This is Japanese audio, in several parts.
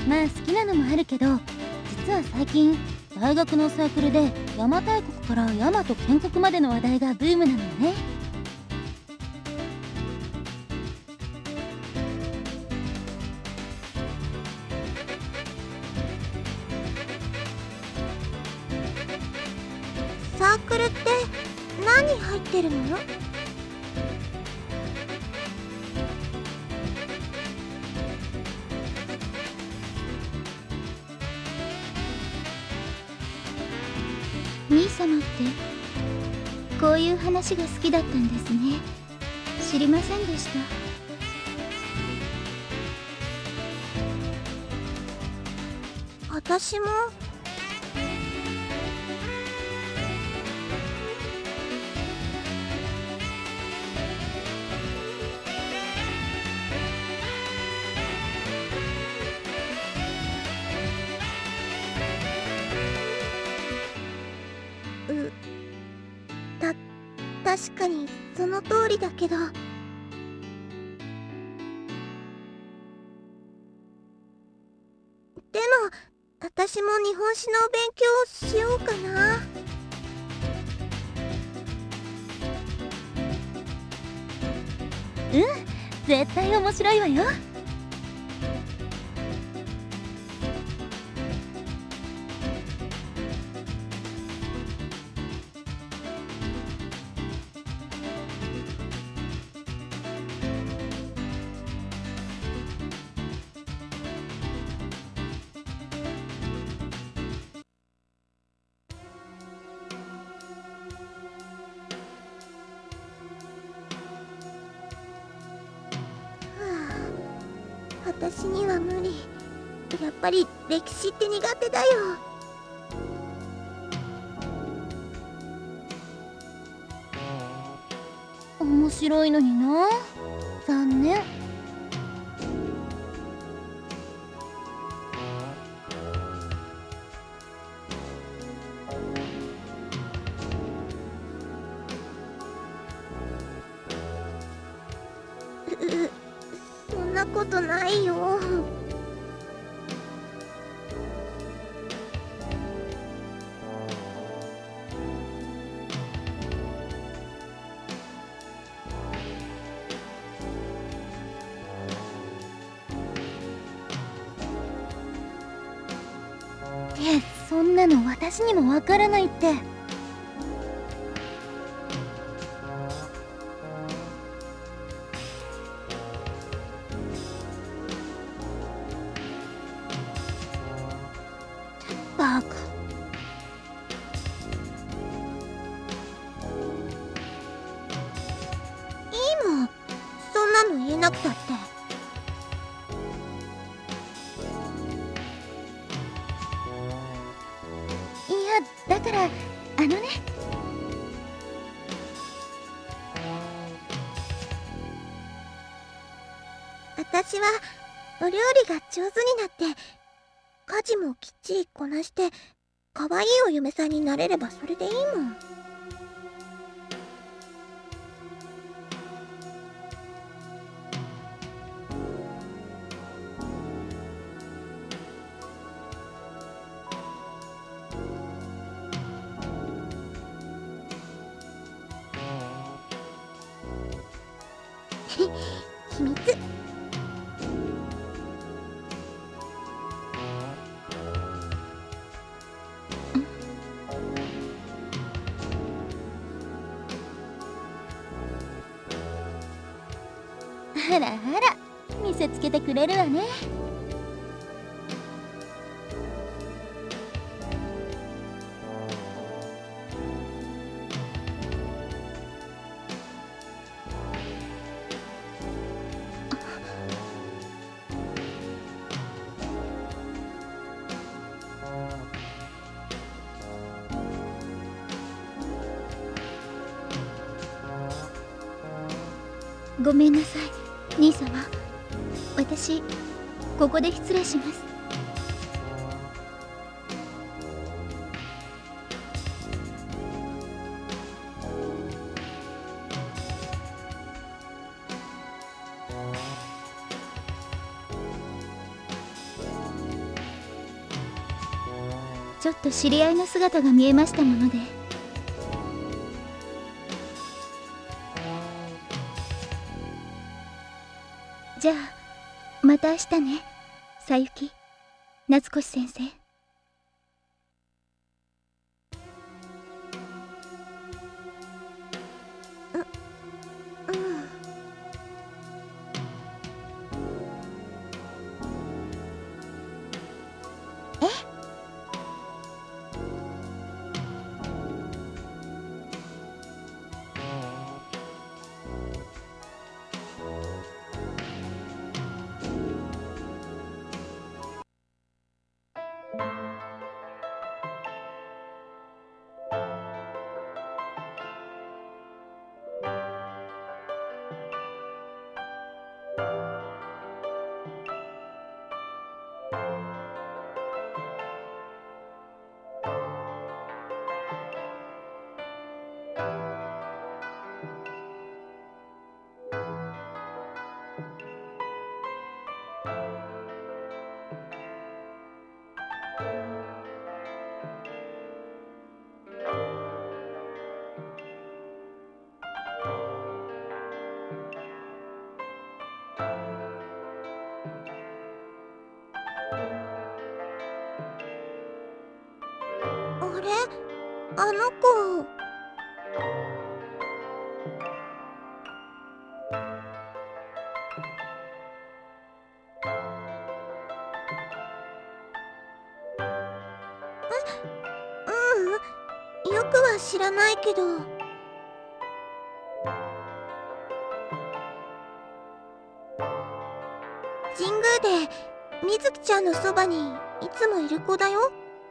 まあ好きなのもあるけど、実は最近大学のサークルで邪馬台国から大和建国までの話題がブームなのよね。 サークルって何入ってるの？ 兄様ってこういう話が好きだったんですね。知りませんでした。 私も。確かにその通りだけど。でも私も日本史の勉強をしようかな。 うん、絶対面白いわよ。 私には無理。やっぱり歴史って苦手だよ。 面白いのにな。残念。 そんなことないよ。 そんなの私にもわからないって。バカ。 いいもん、そんなの言えなくたって。 だからあのね。 私はお料理が上手になって家事もきっちりこなして可愛いお嫁さんになれればそれでいいもん。秘密。 あらあら、見せつけてくれるわね。ごめんなさい、兄様。私、ここで失礼します。 ちょっと知り合いの姿が見えましたもので。じゃあまた明日ね、さゆき、夏越先生。 あれ、あの子。ううん、よくは知らないけど。神宮でみずきちゃんのそばにいつもいる子だよ。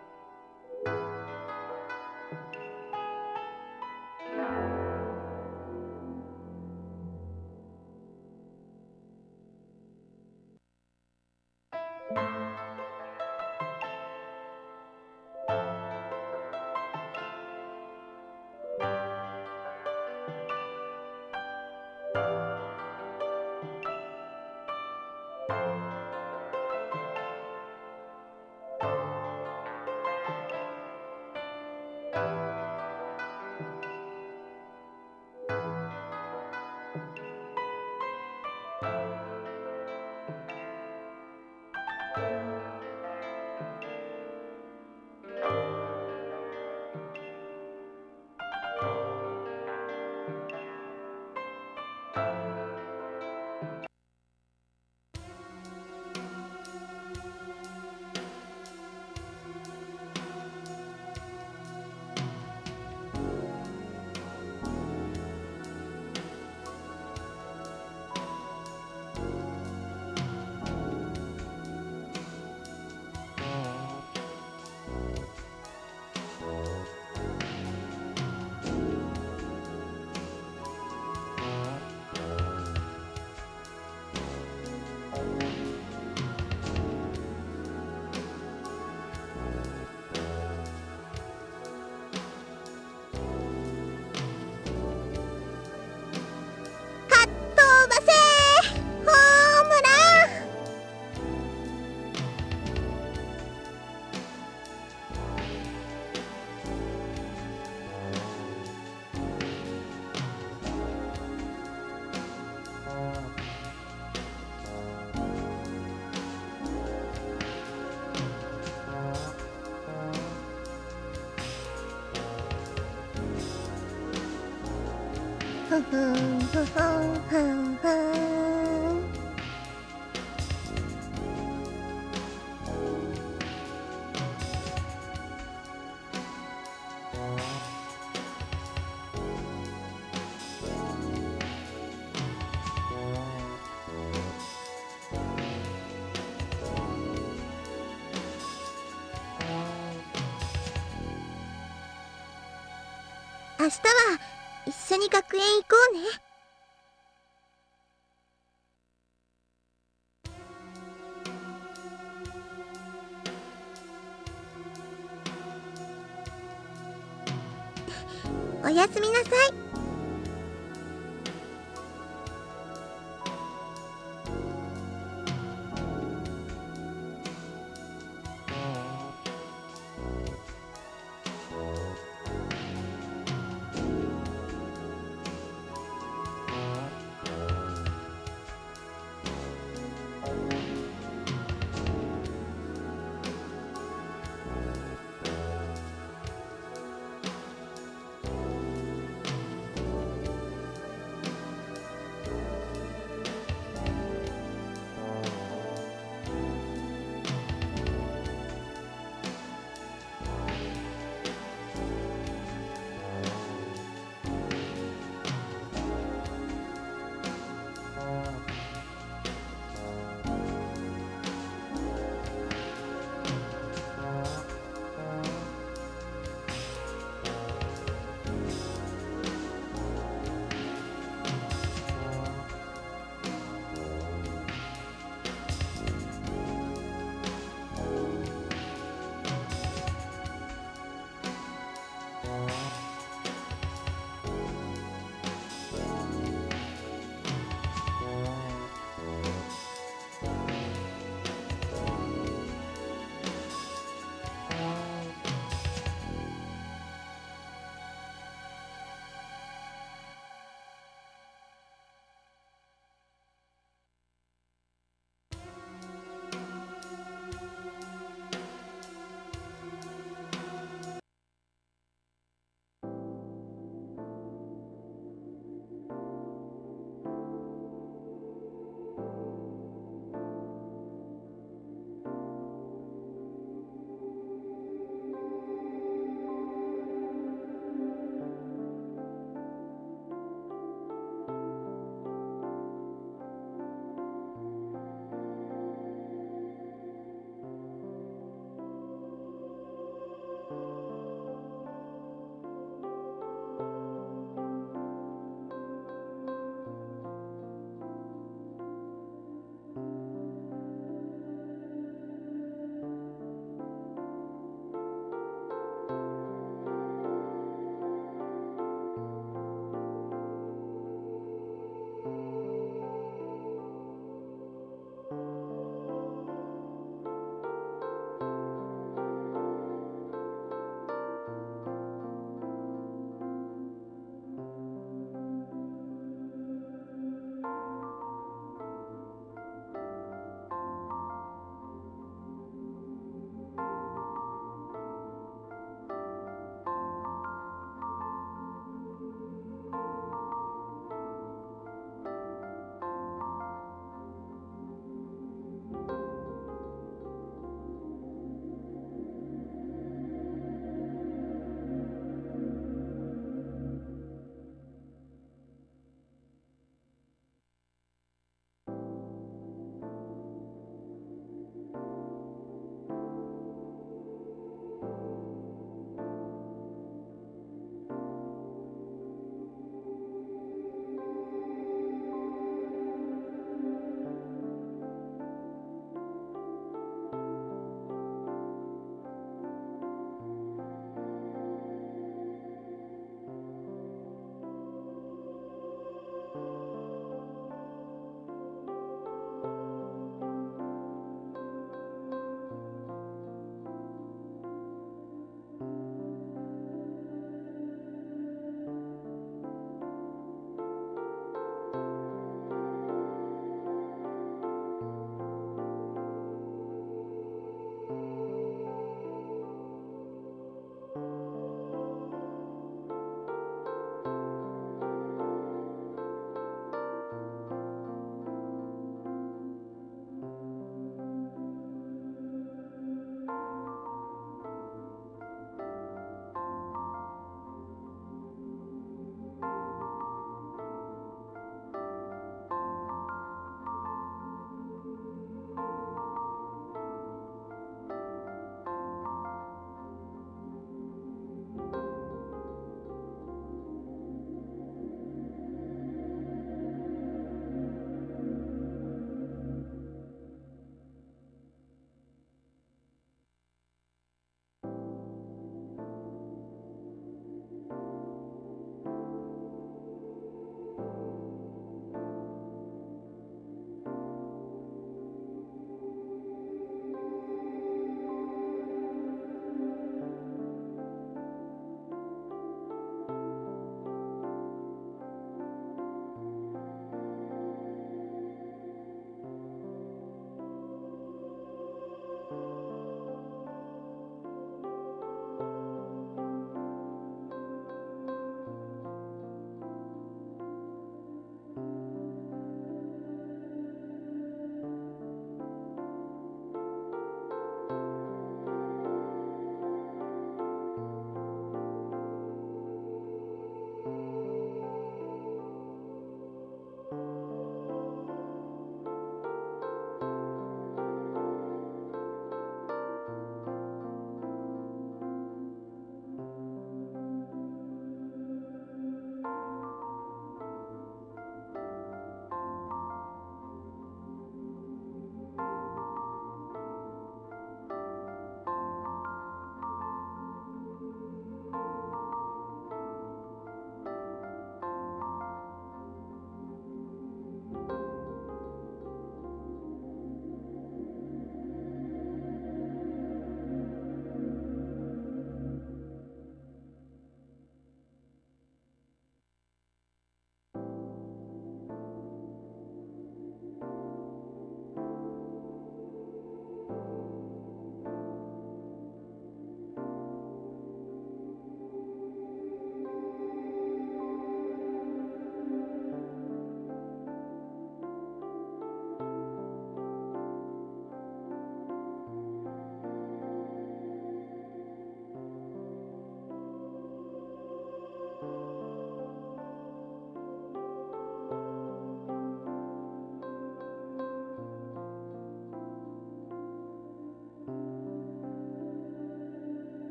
飛ばせー、ホームラン。ふふんふふんふんふん。明日は一緒に学園行こうね。おやすみなさい。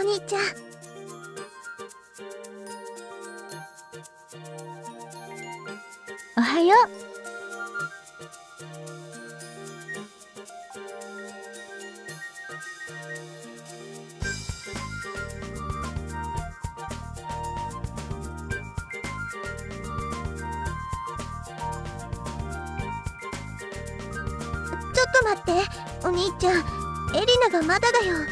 兄ちゃん。 おはよう。 ちょっと待って、お兄ちゃん。エリナがまだだよ。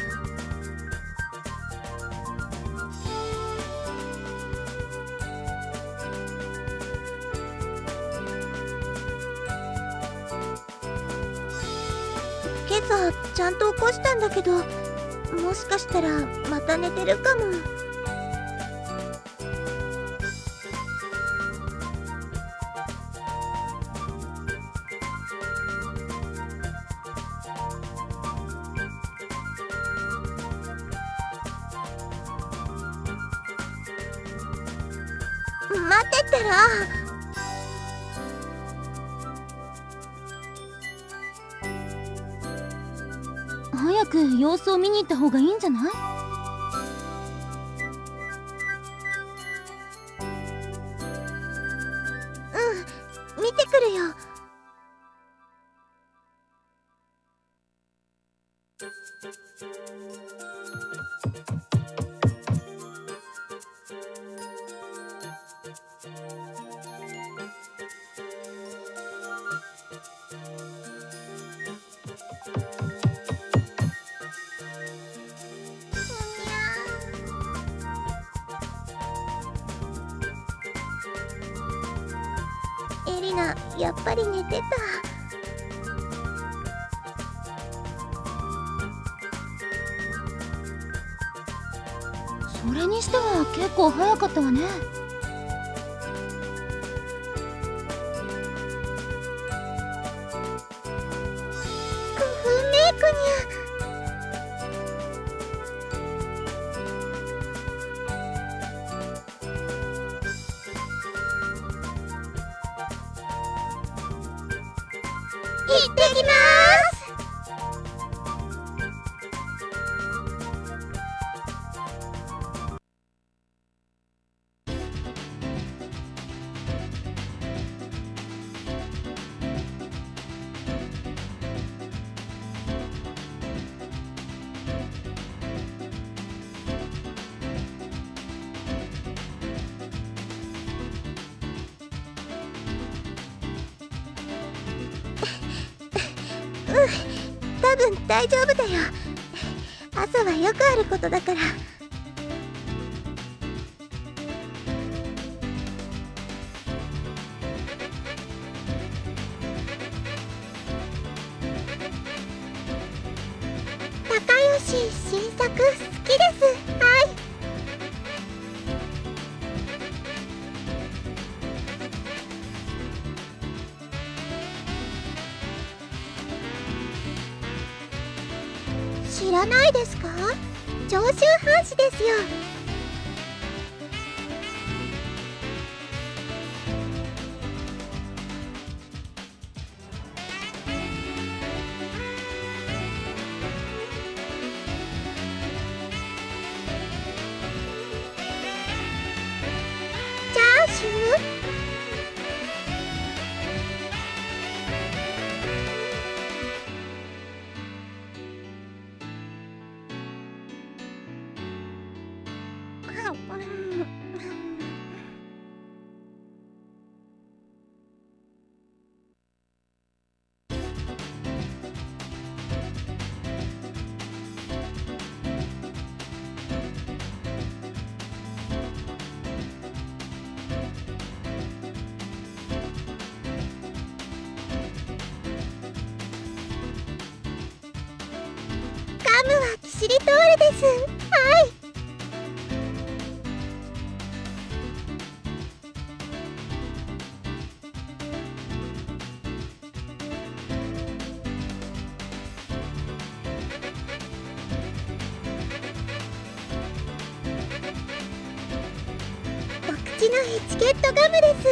今朝ちゃんと起こしたんだけど、もしかしたらまた寝てるかも。待ってったら。 早く様子を見に行った方がいいんじゃない？ うん、見てくるよ。エリナ、やっぱり寝てた。 それにしては結構早かったわね。 メイクにゃ。行ってきまーす。多分大丈夫だよ。朝はよくあることだから。高吉新作好きです。はい。知らないですか？長州藩士ですよ。チャーシュー？ガムはキシリトールです。はい。お口のエチケットガムです。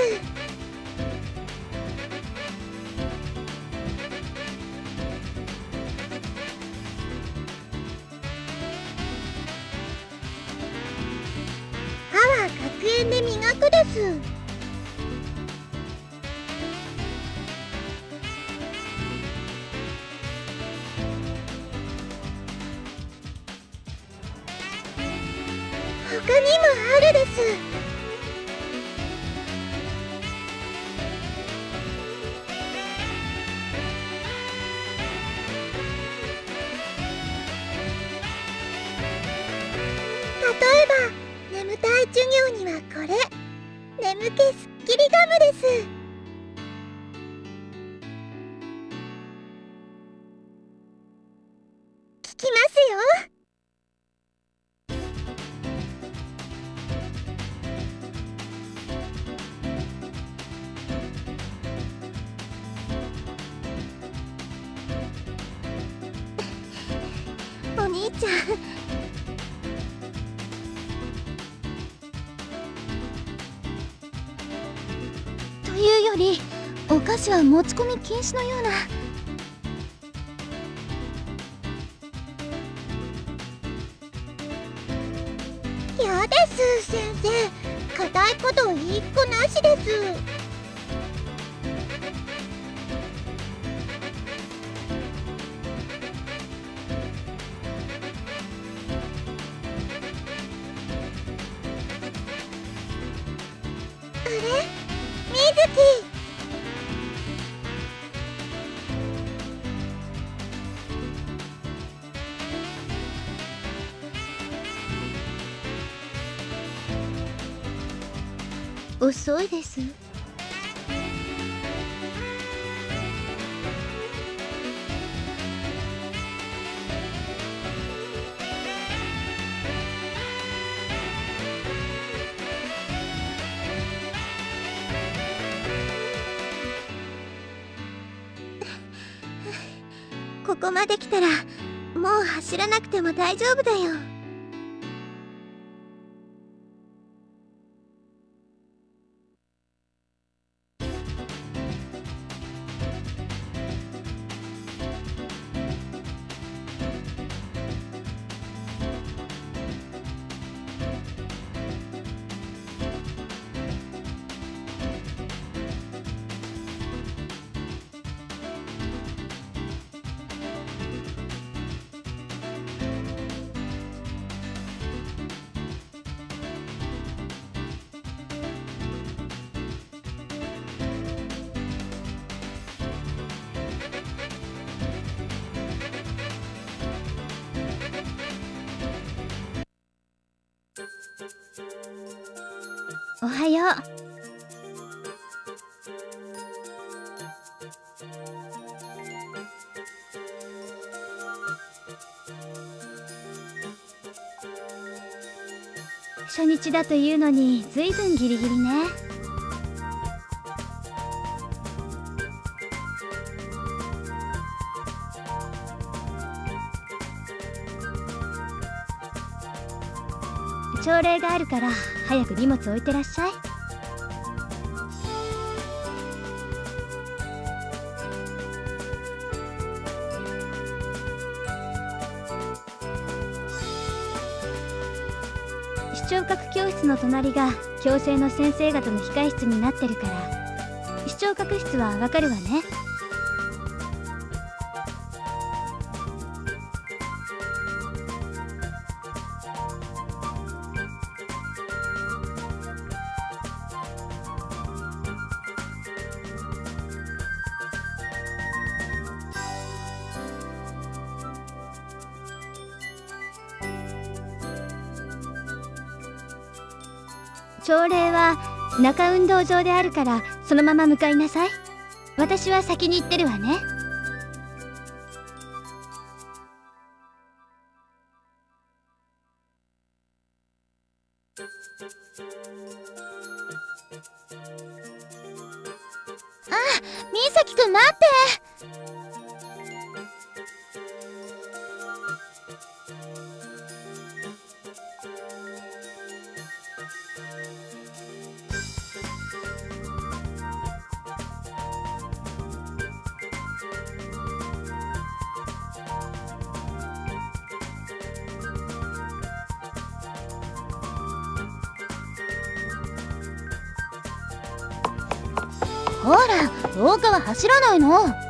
円で磨くです。他にもあるです。例えば眠たい授業にはこれ、眠気すっきりガムです。効きますよ。お兄ちゃん。 というより、お菓子は持ち込み禁止のような。 やです先生、固いこと一個なしです。あれ、みずき。 遅いです。 ここまで来たらもう走らなくても大丈夫だよ。 おはよう。初日だというのにずいぶんギリギリね。朝礼があるから早く荷物置いてらっしゃい。視聴覚教室の隣が矯正の先生方の控室になってるから、視聴覚室はわかるわね。朝礼は中運動場であるからそのまま向かいなさい。私は先に行ってるわね。 あ、みさきくん待って。 ほら廊下は走らないの。